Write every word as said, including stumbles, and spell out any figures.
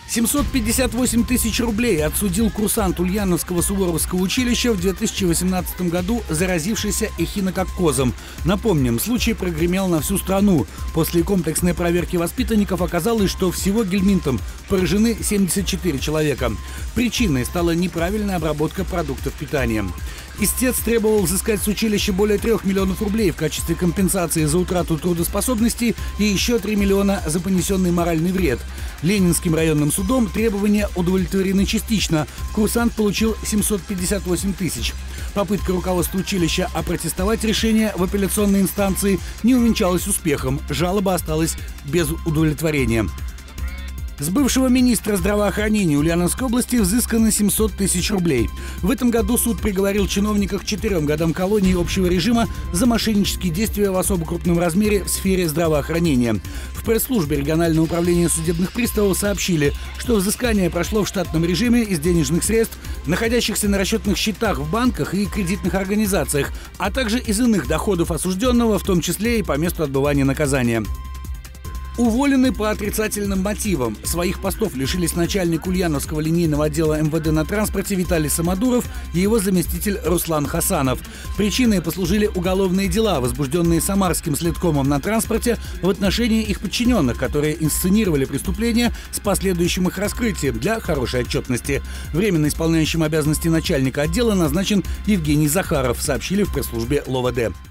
семьсот пятьдесят восемь тысяч рублей отсудил курсант Ульяновского Суворовского училища в две тысячи восемнадцатом году, заразившийся эхинококкозом. Напомним, случай прогремел на всю страну. После комплексной проверки воспитанников оказалось, что всего гельминтом поражены семьдесят четыре человека. Причиной стала неправильная обработка продуктов питания. Истец требовал взыскать с училища более трех миллионов рублей в качестве компенсации за утрату трудоспособности и еще три миллиона за понесенный моральный вред. Ленинским районным судом требования удовлетворены частично. Курсант получил семьсот пятьдесят восемь тысяч. Попытка руководства училища опротестовать решение в апелляционной инстанции не увенчалась успехом. Жалоба осталась без удовлетворения. С бывшего министра здравоохранения Ульяновской области взыскано семьсот тысяч рублей. В этом году суд приговорил чиновника к четырем годам колонии общего режима за мошеннические действия в особо крупном размере в сфере здравоохранения. В пресс-службе регионального управления судебных приставов сообщили, что взыскание прошло в штатном режиме из денежных средств, находящихся на расчетных счетах в банках и кредитных организациях, а также из иных доходов осужденного, в том числе и по месту отбывания наказания. Уволены по отрицательным мотивам. Своих постов лишились начальник Ульяновского линейного отдела эм вэ дэ на транспорте Виталий Самодуров и его заместитель Руслан Хасанов. Причиной послужили уголовные дела, возбужденные Самарским следкомом на транспорте в отношении их подчиненных, которые инсценировали преступления с последующим их раскрытием для хорошей отчетности. Временно исполняющим обязанности начальника отдела назначен Евгений Захаров, сообщили в пресс-службе эл о вэ дэ.